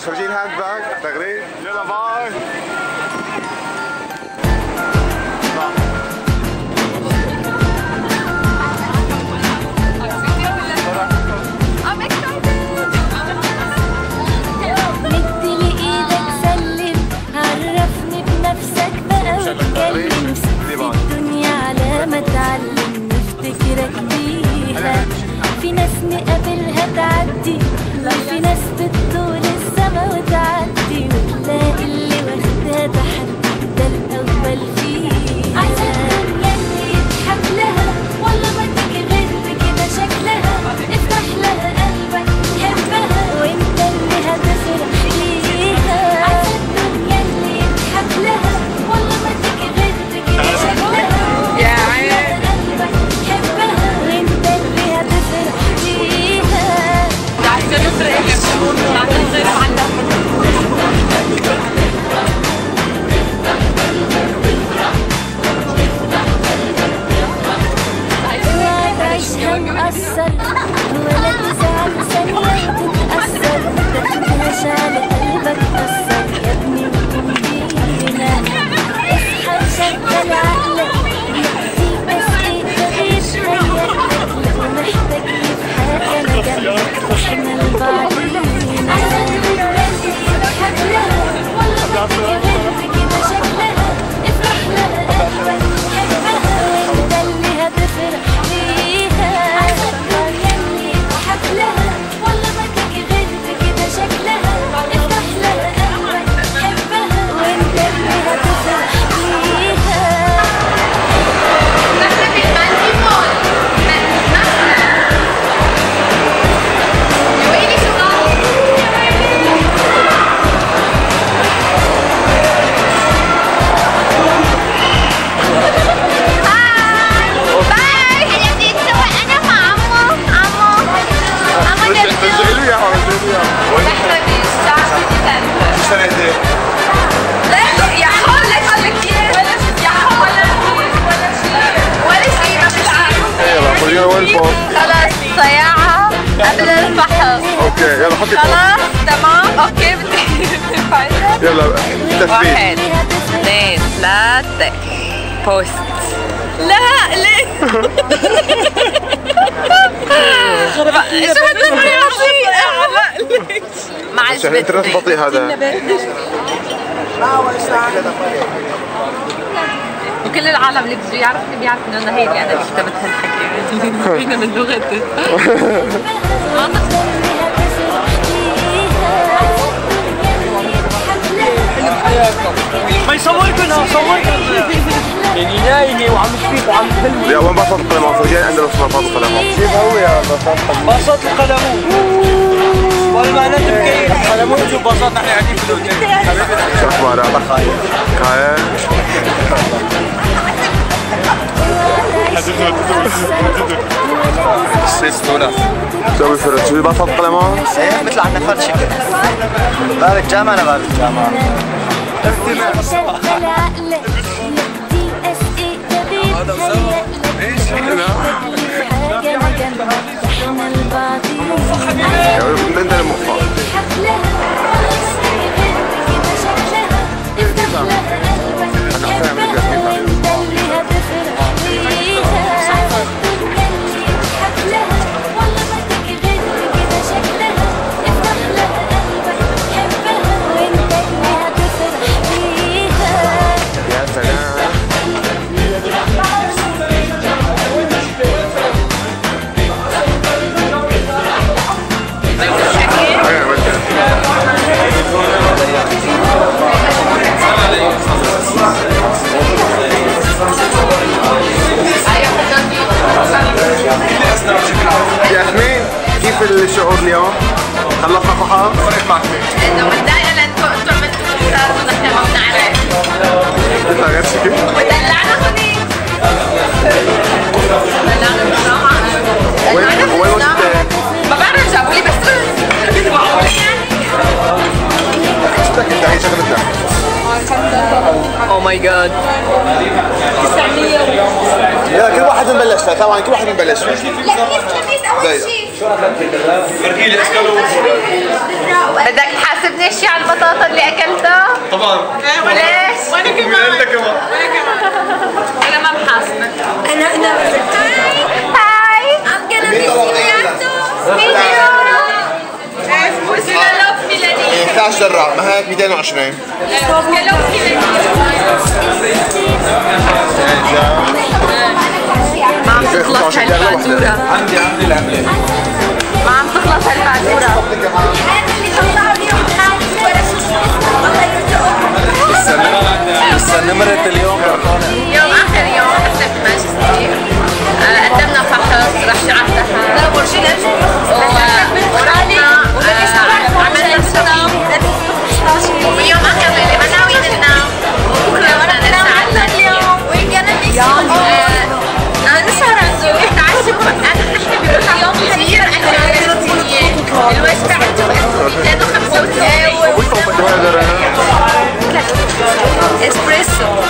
مخرجين هاند باج تغريد. يلا باي. الدنيا على ما تعلم نفتكرك بيها. في ناس نقابلها تعدي، وفي ناس بتطول السما وتعدي، وتلاقي اللي واخدها تحدي ده الأول فيها. عشان يلي يضحك لها والله ما تيجي غير كده شكلها. افتح لها قلبك حبها وانت اللي هتفرح فيها. عشان يلي يضحك لها والله ما تيجي غير كده شكلها. يا عين قلبك حبها وانت اللي هتفرح فيها. عايزة نفرق عشان غير معلم. عيشها مقصر ولا تزعل ثانية وتتأثر. متاخدهاش على قلبك كسر يا ابني وقوم بينا. اصحى وشغل عقلك في بس ايه تغير حياتك. لو محتاج في حاجة انا جنبك واحنا لبعضينا. عشان بتمشي يضحك لها والله ما تيجي غير كده شكلها. افرح لها قلبك حبها وانت اللي هتفرح فيها. عشان يلي يضحك لها والله ما تيجي غير كده شكلها. افرح لها قلبك حبها وانت اللي هتفرح فيها. خلاص صياعة قبل الفحص. اوكي يلا حطي خلاص تمام اوكي. يلا تثبيت. 1 2 3 بوست. لا ليه؟ شو هالتسريعة لا ليش؟ معلش الانترنت بطيء هذا. وكل العالم اللي بده يعرفني بيعرف انه انا هيك انا كتبت هالحكي. فينا من لغتي. ما يصوركن يعني نايمه وعم تفيق وعم تفل. يا وين بساط القلمات؟ جاي عندنا بساط القلمات. كيف هو يا بساط القلمون؟ والمعنى تبكي القلمون شو بساط نحن قاعدين في الاوتيل. شو اخبارك؟ خايف؟ الصيدلة سوي فرد شو بساط قلمات؟ ايه مثل عنا فرد شكل. بارك جامعة انا بارك جامعة. هذا وسوا ايش هنا؟ انت المخفى. ياسمين كيف الشعور اليوم؟ خلصنا فحص؟ صريح معك انه متضايقه لانكم انتم عملتوا الاستاذ ونحن ما بنعرف. انت غير شكل؟ ودلعنا هونيك. دلعنا بالجامعة. وين وصلت؟ ما بعرف جابوا لي بس معقول يعني؟ شفتك انت هي شغلتنا. او ماي جاد. 900. يلا كل واحد نبلش فيها، طبعا كل واحد نبلش فيها. لا كيس اول شيء. فرقيلي اسكالوب. بدك تحاسبني شي على البطاطا اللي اكلتها؟ طبعا. ليش؟ وانا كمان. وانا كمان. انا ما بحاسبك. انا هاي I'm gonna miss you. اسكالوب ميلاني. 11 درع، ما هيك 220. اسكالوب ميلاني. ما عم تخلص هالفاتورة. عندي العملة. ما عم تخلص هالفاتورة. لسه نمرة اليوم يوم آخر يوم حسب ماجستير. قدمنا فحص رشحتها. عملنا التقييم. واليوم آخر ليلة ما ناويين ننام. وبكرة بدنا نسهر اليوم. نسهر عند نتعشى. نحن بنروح اليوم كثير الوجبة عندهم 295 اسبريسو.